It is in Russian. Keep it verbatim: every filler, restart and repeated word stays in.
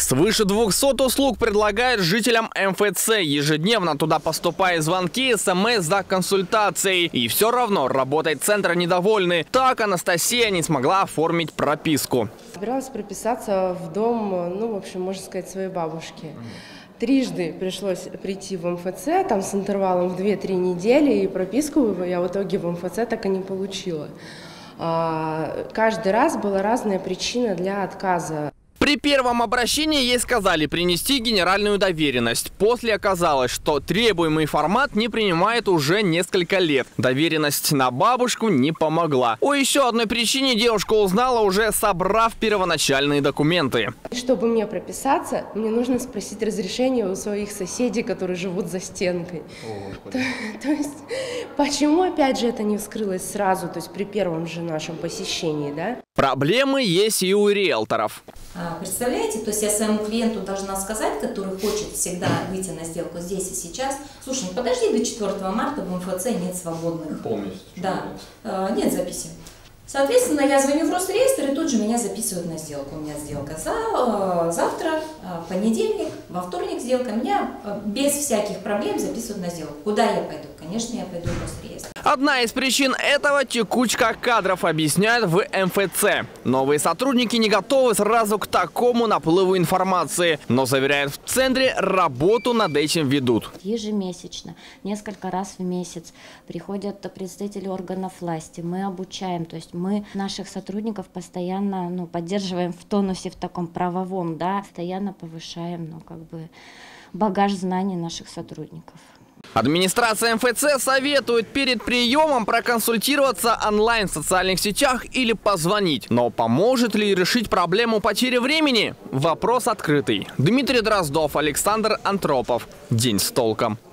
Свыше двухсот услуг предлагают жителям эм эф цэ. Ежедневно туда поступают звонки, смс за консультацией. И все равно работает центр недовольны. Так Анастасия не смогла оформить прописку. Собиралась прописаться в дом, ну, в общем, можно сказать, своей бабушки. Трижды пришлось прийти в эм эф цэ, там с интервалом в две-три недели, и прописку я в итоге в эм эф цэ так и не получила. Каждый раз была разная причина для отказа. При первом обращении ей сказали принести генеральную доверенность. После оказалось, что требуемый формат не принимает уже несколько лет. Доверенность на бабушку не помогла. О еще одной причине девушка узнала, уже собрав первоначальные документы. Чтобы мне прописаться, мне нужно спросить разрешение у своих соседей, которые живут за стенкой. О, то, то есть, почему опять же это не вскрылось сразу, то есть при первом же нашем посещении, да? Проблемы есть и у риэлторов. Представляете, то есть я своему клиенту должна сказать, который хочет всегда выйти на сделку здесь и сейчас: слушай, ну подожди до четвёртого марта, в эм эф цэ нет свободных. Полностью. Да, нет записи. Соответственно, я звоню в Росреестр, и тут же меня записывают на сделку. У меня сделка за, завтра, понедельник, во вторник сделка. Меня без всяких проблем записывают на сделку. Куда я пойду? Конечно, я пойду в Росреестр. Одна из причин этого – текучка кадров, объясняют в эм эф цэ. Новые сотрудники не готовы сразу к такому наплыву информации, но, заверяют в центре, работу над этим ведут. Ежемесячно, несколько раз в месяц приходят представители органов власти, мы обучаем, то есть мы наших сотрудников постоянно, ну, поддерживаем в тонусе, в таком правовом, да, постоянно повышаем, ну, как бы багаж знаний наших сотрудников. Администрация эм эф цэ советует перед приемом проконсультироваться онлайн в социальных сетях или позвонить. Но поможет ли решить проблему потери времени? Вопрос открытый. Дмитрий Дроздов, Александр Антропов. День с толком.